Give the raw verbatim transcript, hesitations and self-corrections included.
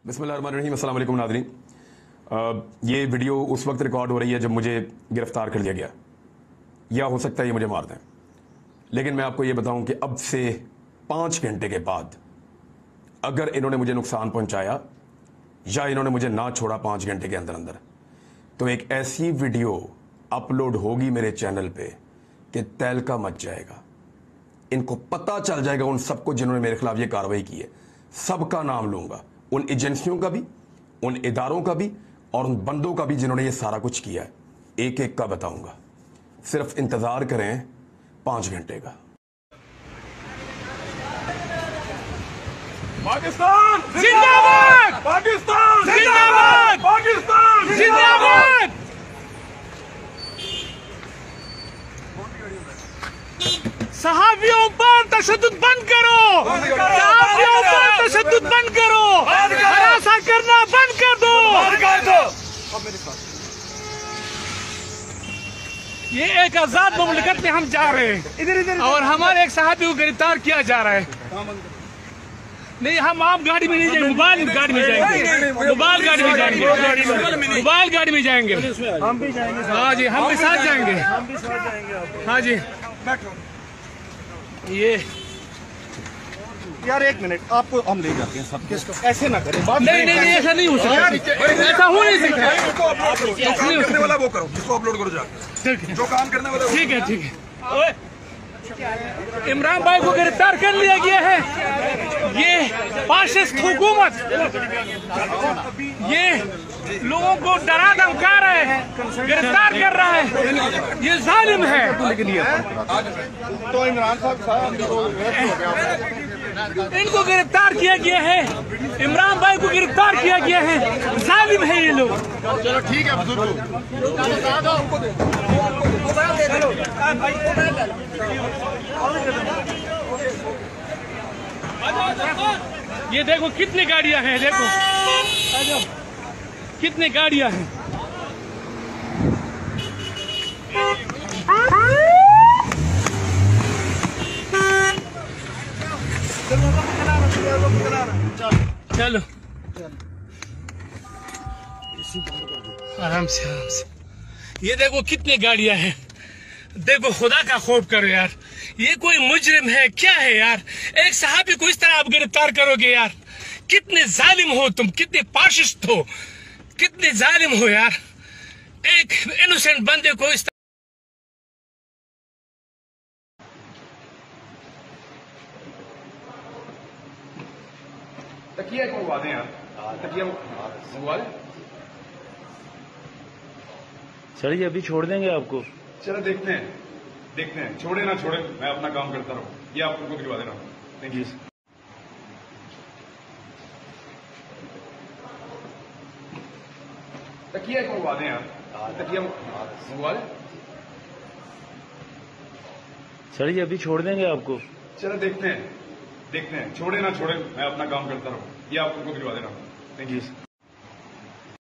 बिस्मिल्लाहिर्रहमानिर्रहीम, अस्सलाम वालेकुम नाज़रीन। ये वीडियो उस वक्त रिकॉर्ड हो रही है जब मुझे गिरफ्तार कर लिया गया, या हो सकता है ये मुझे मार दें। लेकिन मैं आपको ये बताऊं कि अब से पाँच घंटे के बाद अगर इन्होंने मुझे नुकसान पहुंचाया या इन्होंने मुझे ना छोड़ा पाँच घंटे के अंदर अंदर, तो एक ऐसी वीडियो अपलोड होगी मेरे चैनल पे कि तहलका मच जाएगा। इनको पता चल जाएगा, उन सबको जिन्होंने मेरे खिलाफ ये कार्रवाई की है, सबका नाम लूंगा, उन एजेंसियों का भी, उन इदारों का भी और उन बंदों का भी जिन्होंने ये सारा कुछ किया है। एक एक का बताऊंगा। सिर्फ इंतजार करें पांच घंटे का। पाकिस्तान जिंदाबाद! पाकिस्तान जिंदाबाद! पाकिस्तान जिंदाबाद! सहाफियों पर तशद्दुद बंद करो! सहाफियों पर तशद्दुद बंद करो! हरासा करना बंद कर दो! ये एक आजाद मुमलिकत में हम जा रहे हैं और हमारे एक सहाफी को गिरफ्तार किया जा रहा है। नहीं, हम आम गाड़ी में नहीं जाएंगे, मोबाइल गाड़ी में जाएंगे, मोबाइल गाड़ी में जाएंगे, मोबाइल गाड़ी में जाएंगे। हम भी जाएंगे। हाँ जी, हम भी साथ जाएंगे। हम भी साथ जाएंगे। हाँ जी। ये यार एक मिनट, आपको हम ले जाते हैं सब। ऐसे ना करें। नहीं नहीं नहीं, ऐसा नहीं हो सकता, ऐसा हो नहीं सकता। जो करने वाला वो करो, जिसको अपलोड करो जाके, जो काम करने वाला। ठीक है ठीक है। इमरान भाई को गिरफ्तार कर लिया गया है। ये फाशिस्ट हुकूमत ये लोगों को डरा धमका रहा है, गिरफ्तार कर रहा है, ये जालिम है। तो इमरान साहब इनको गिरफ्तार किया गया है, इमरान भाई को गिरफ्तार किया गया है, जालिम है ये लोग। चलो ठीक है बुजुर्ग, ये देखो कितनी गाड़ियां हैं, देखो कितनी गाड़ियां हैं। चलो आराम से आराम से। ये देखो कितनी गाड़ियां हैं, देखो खुदा का खौफ करो यार। ये कोई मुजरिम है क्या है यार? एक सहाबी को इस तरह आप गिरफ्तार करोगे यार? कितने जालिम हो तुम, कितने फाशिस्ट हो, कितने जालिम हो यार। एक इनोसेंट बंदे को इस तकिया मंगवा दें यार, तकिया मंगवा दें। सर ये अभी छोड़ देंगे आपको। चलो देखते हैं देखते हैं, छोड़े ना छोड़े, मैं अपना काम करता रहूँ। ये आप उनको दिलवा देना। Thank you. तकिया मंगवा दें यार, तकिया मंगवा दें। सर ये अभी छोड़ देंगे आपको। चलो देखते हैं देखते हैं, छोड़े ना छोड़े, मैं अपना काम करता रहूँ। ये आप उनको दिलवा देना। Thank you.